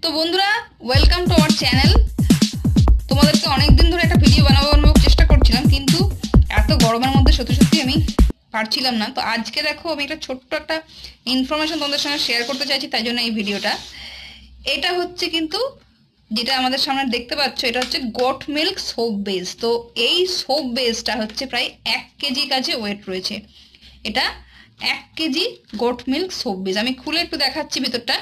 তো বন্ধুরা, welcome to our channel. তোমাদেরকে অনেকদিন ধরে একটা ভিডিও বানাবো চেষ্টা করছিলাম, কিন্তু এত গরমের মধ্যে সত্যি আমি পারছিলাম না। তো আজকে দেখো, আমি একটা ছোট্ট একটা ইনফরমেশন তোমাদের সঙ্গে শেয়ার করতে চাইছি, তাই জন্য এই ভিডিওটা। এটা হচ্ছে কিন্তু যেটা আমাদের সামনে দেখতে পাচ্ছ, এটা হচ্ছে গোট মিল্ক সোপ বেস। তো এই সোপ বেসটা হচ্ছে প্রায় 1 কেজি কাছে ওয়েট রয়েছে। এটা 1 KG goat milk soap base. আমি খুলে একটু দেখাচ্ছি ভিতরটা।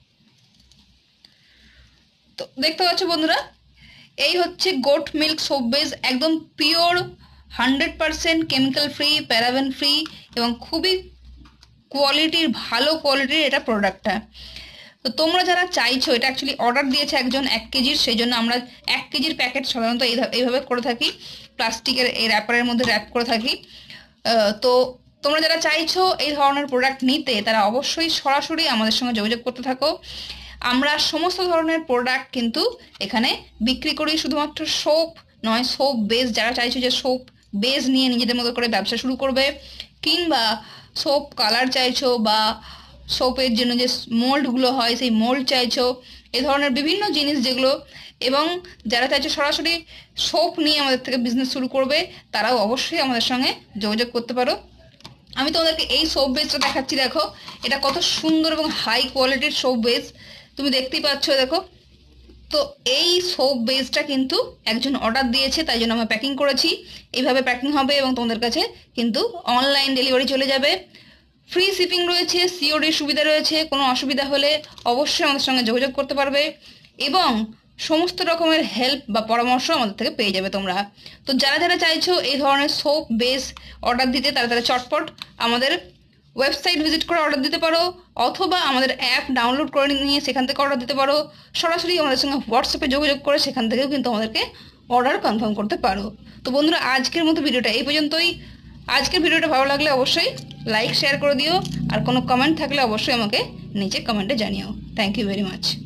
তো দেখতে পাচ্ছ বন্ধুরা, এই হচ্ছে গোট মিল্ক সোপ বেস, একদম pure 100% chemical free, paraben free এবং খুবই কোয়ালিটির, ভালো কোয়ালিটির এটা প্রোডাক্টটা। তো তোমরা যারা চাইছো, এটা অ্যাকচুয়ালি অর্ডার দিয়েছে একজন 1 কেজির, সেই জন্য আমরা 1 কেজির প্যাকেট সাধারণত এইভাবে করে থাকি, প্লাস্টিকের এই র্যাপারের মধ্যে র্যাপ করে থাকি। তো তোমরা যারা চাইছো এই ধরনের প্রোডাক্ট নিতে, তারা অবশ্যই সরাসরি আমাদের সঙ্গে যোগাযোগ করতে থাকো। আমরা সমস্ত ধরনের প্রোডাক্ট কিন্তু এখানে বিক্রি করি। শুধুমাত্র সোপ নয়, সোপ বেস যারা চাইছো যে সোপ বেস নিয়ে নিজেদের মতো করে ব্যবসা শুরু করবে, কিংবা সোপ কালার চাইছো, বা সোপের জন্য যে মোল্ডগুলো হয় সেই মোল্ড চাইছো, এ ধরনের বিভিন্ন জিনিস যেগুলো, এবং যারা চাইছো সরাসরি সোপ নিয়ে আমাদের থেকে বিজনেস শুরু করবে, তারাও অবশ্যই আমাদের সঙ্গে যোগাযোগ করতে পারো। আমি তোমাদেরকে এই সোপ বেসটা দেখাচ্ছি, দেখো এটা কত সুন্দর এবং হাই কোয়ালিটির সোপ বেস, তুমি দেখতেই পাচ্ছ। দেখো, তো এই সোপ বেসটা কিন্তু একজন অর্ডার দিয়েছে, তাই জন্য আমরা প্যাকিং করেছি। এইভাবে প্যাকিং হবে এবং তোমাদের কাছে কিন্তু অনলাইন ডেলিভারি চলে যাবে। ফ্রি শিপিং রয়েছে, সিওডির সুবিধা রয়েছে। কোনো অসুবিধা হলে অবশ্যই আমাদের সঙ্গে যোগাযোগ করতে পারবে, এবং সমস্ত রকমের হেল্প বা পরামর্শ আমাদের থেকে পেয়ে যাবে তোমরা। তো যারা যারা চাইছো এই ধরনের সোপ বেস অর্ডার দিতে, তারা তারা চটপট আমাদের ওয়েবসাইট ভিজিট করে অর্ডার দিতে পারো, অথবা আমাদের অ্যাপ ডাউনলোড করে নিয়ে সেখান থেকে অর্ডার দিতে পারো। সরাসরি আমাদের সঙ্গে হোয়াটসঅ্যাপে যোগাযোগ করে সেখান থেকেও কিন্তু আমাদেরকে অর্ডার কনফার্ম করতে পারো। তো বন্ধুরা, আজকের মতো ভিডিওটা এই পর্যন্তই। আজকের ভিডিওটা ভালো লাগলে অবশ্যই লাইক শেয়ার করে দিও, আর কোনো কমেন্ট থাকলে অবশ্যই আমাকে নিচে কমেন্টে জানিও। Thank you very much.